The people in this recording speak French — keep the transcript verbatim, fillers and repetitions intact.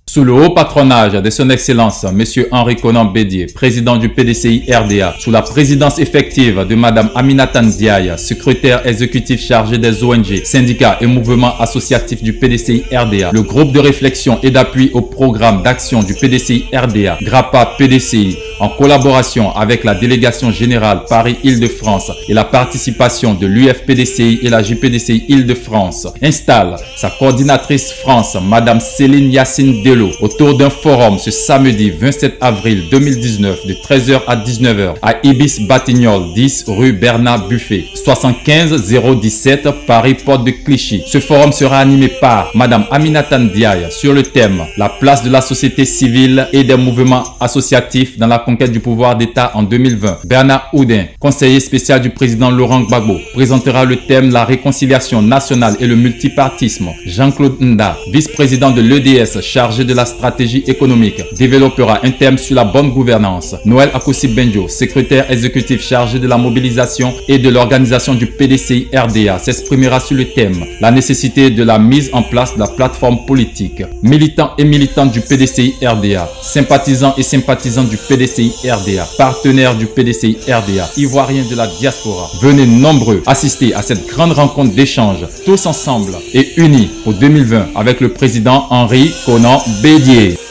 Sous le haut patronage de son Excellence, M. Henri Konan Bédié, président du P D C I R D A, sous la présidence effective de Mme Aminata Ndiaye, secrétaire exécutif chargé des O N G, syndicats et mouvements associatifs du P D C I R D A, le groupe de réflexion et d'appui au programme d'action du P D C I R D A, GRAPA P D C I, en collaboration avec la délégation générale Paris-Île-de-France et la participation de l'U F P D C I et la J P D C I Île-de-France, installe sa coordinatrice France, Mme Céline Yacine Dello, autour d'un forum ce samedi vingt-sept avril deux mille dix-neuf de treize heures à dix-neuf heures à Ibis Batignolles dix rue Bernard Buffet, soixante-quinze zéro dix-sept Paris Porte de Clichy. Ce forum sera animé par Mme Aminata Ndiaye sur le thème « La place de la société civile et des mouvements associatifs dans la conquête du pouvoir d'État en deux mille vingt ». Bernard Oudin, conseiller spécial du président Laurent Gbagbo, présentera le thème « La réconciliation nationale et le multipartisme ». Jean-Claude Nda, vice-président de l'E D S chargé de la stratégie économique, développera un thème sur la bonne gouvernance. Noël Akossi Benjo, secrétaire exécutif chargé de la mobilisation et de l'organisation du P D C I R D A, s'exprimera sur le thème « La nécessité de la mise en place de la plateforme politique ». Militants et militantes du P D C I R D A, sympathisants et sympathisants du P D C I R D A, partenaires du P D C I R D A, Ivoiriens de la diaspora, venez nombreux assister à cette grande rencontre d'échange, tous ensemble et unis pour deux mille vingt avec le président Henri Konan Bédié.